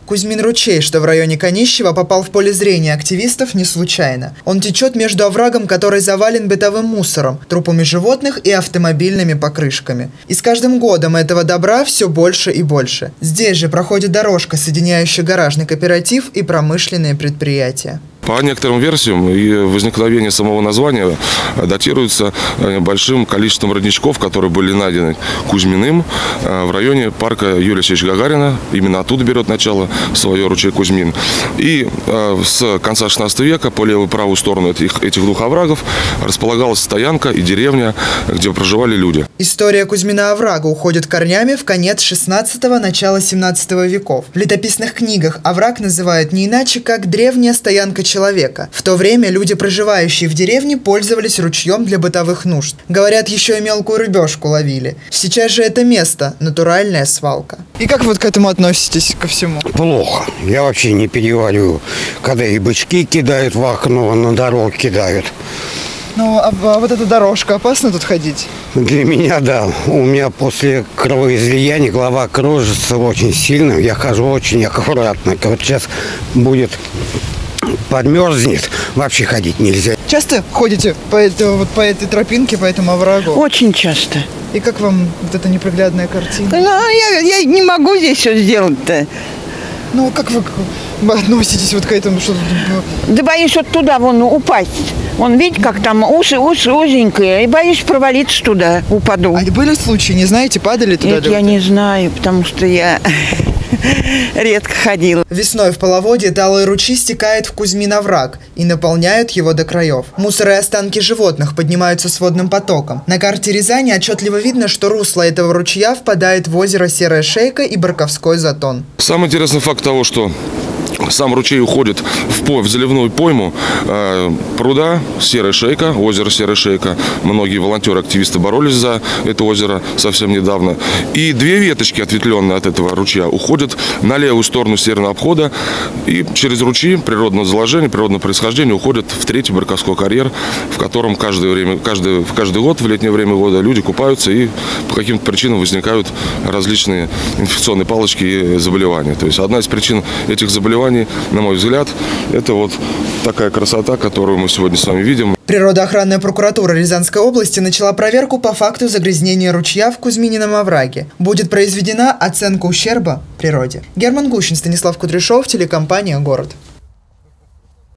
Кузьмин-ручей, что в районе Канищева, попал в поле зрения активистов не случайно. Он течет между оврагом, который завален бытовым мусором, трупами животных и автомобильными покрышками. И с каждым годом этого добра все больше и больше. Здесь же проходит дорожка, соединяющая гаражный кооператив и промышленные предприятия. По некоторым версиям, и возникновение самого названия датируется большим количеством родничков, которые были найдены Кузьминым в районе парка Юрия Алексеевича Гагарина. Именно оттуда берет начало свое ручей Кузьмин. И с конца 16 века по левую и правую сторону этих двух оврагов располагалась стоянка и деревня, где проживали люди. История Кузьмина-оврага уходит корнями в конец 16-го, начало 17 веков. В летописных книгах овраг называют не иначе, как древняя стоянка человека. В то время люди, проживающие в деревне, пользовались ручьем для бытовых нужд. Говорят, еще и мелкую рыбешку ловили. Сейчас же это место – натуральная свалка. И как вы к этому относитесь, ко всему? Плохо. Я вообще не перевариваю, когда и бычки кидают в окно, на дорогу кидают. Ну, а вот эта дорожка, опасно тут ходить? Для меня, да. У меня после кровоизлияния голова кружится очень сильно. Я хожу очень аккуратно. Вот сейчас будет... подмерзнет, вообще ходить нельзя. Часто ходите по этой тропинке, по этому оврагу? Очень часто. И как вам вот эта неприглядная картина? Ну, я не могу здесь все сделать-то. Ну, как вы относитесь вот к этому? Что... Да боюсь вот туда вон упасть. Вон, видите, как там уши узенькие. И боюсь провалиться туда, упаду. А были случаи, не знаете, падали туда? Нет, я не знаю, потому что я... редко ходила. Весной в половодье талые ручьи стекают в Кузьмин-овраг и наполняют его до краев. Мусор и останки животных поднимаются с водным потоком. На карте Рязани отчетливо видно, что русло этого ручья впадает в озеро Серая Шейка и Барковской затон. Самый интересный факт того, что сам ручей уходит в заливную пойму пруда Серая Шейка, озеро Серая Шейка. Многие волонтеры, активисты боролись за это озеро совсем недавно. И две веточки, ответвленные от этого ручья, уходят на левую сторону северного обхода и через ручьи природного заложения, природного происхождения уходят в третий Барковской карьер, в котором каждый год в летнее время года люди купаются и по каким-то причинам возникают различные инфекционные палочки и заболевания. То есть одна из причин этих заболеваний, на мой взгляд, это вот такая красота, которую мы сегодня с вами видим. Природоохранная прокуратура Рязанской области начала проверку по факту загрязнения ручья в Кузьминином овраге. Будет произведена оценка ущерба природе. Герман Гущин, Станислав Кудряшов, телекомпания «Город».